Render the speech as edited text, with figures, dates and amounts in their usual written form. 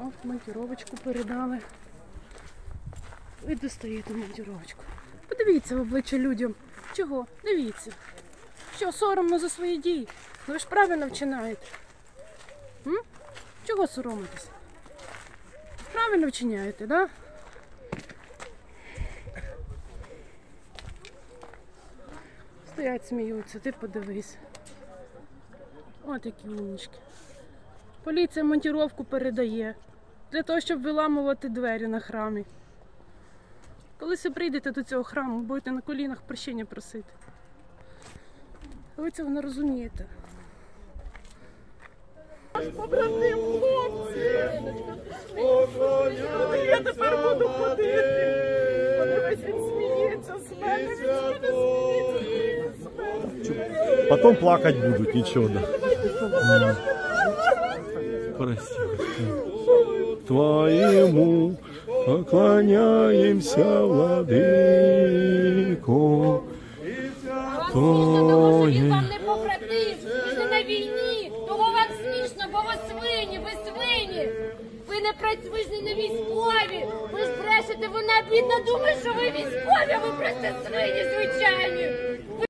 Монтіровочку передали. Ви достаєте монтіровочку. Подивіться в обличчя людям. Чого? Дивіться. Що, соромно за свої дії? Ви ж правильно вчинаєте. Чого соромитесь? Правильно вчиняєте, так? Да? Стоять, сміються, ти подивись. От які умнички. Поліція монтіровку передає. Для того, щоб виламувати двері на храмі. Коли ви прийдете до цього храму, будете на колінах прощення просити. Ви цього не розумієте. Побратим, хлопці! Я тепер буду ходити. Подивись, він сміється з мене, він сміється з мене. Потом плакать будут, ничего, да. Прости. Твоему поклоняемся, владыко. Тому що він вам не побратим, ви ж не на війні, того вам смішно, бо ви свині, ви свині. Ви не працюєте, не військові, ви ж брешете, вона бідна думає, що ви військові, а ви просто свині звичайні.